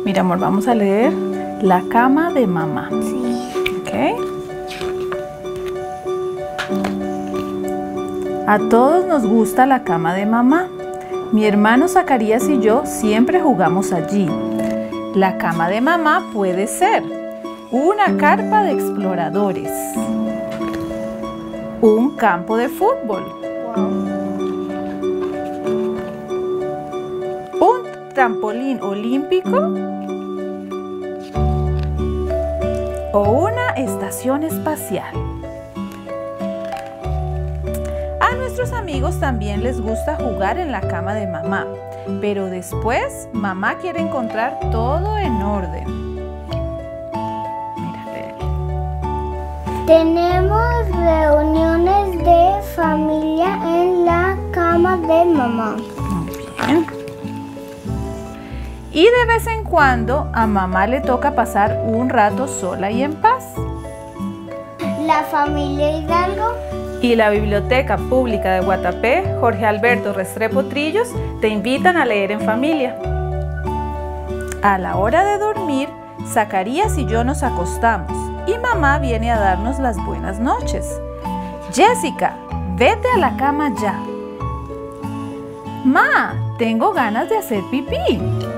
Mira, amor, vamos a leer La cama de mamá. Sí. ¿Ok? A todos nos gusta la cama de mamá. Mi hermano Zacarías y yo siempre jugamos allí. La cama de mamá puede ser una carpa de exploradores, un campo de fútbol, un trampolín olímpico o una estación espacial. A nuestros amigos también les gusta jugar en la cama de mamá, pero después mamá quiere encontrar todo en orden. Mira, Leli. Tenemos reuniones de familia en la cama de mamá. Muy bien. Y de vez en cuando a mamá le toca pasar un rato sola y en paz. La familia Hidalgo. Y la Biblioteca Pública de Guatapé, Jorge Alberto Restrepo Trillos, te invitan a leer en familia. A la hora de dormir, Zacarías y yo nos acostamos y mamá viene a darnos las buenas noches. Jessica, vete a la cama ya. Ma, tengo ganas de hacer pipí.